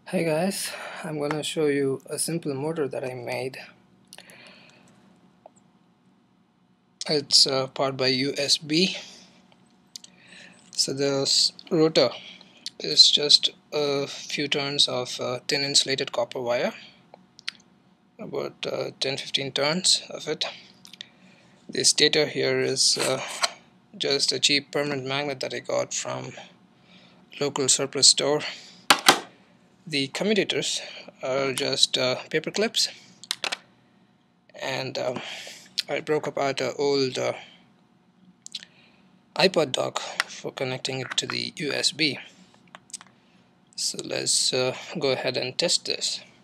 Hey guys, I'm gonna show you a simple motor that I made. It's powered by USB. So the rotor is just a few turns of thin insulated copper wire, about 10-15 turns of it. The stator here is just a cheap permanent magnet that I got from local surplus store. The commutators are just paper clips, and I broke apart an old iPod dock for connecting it to the USB. So let's go ahead and test this.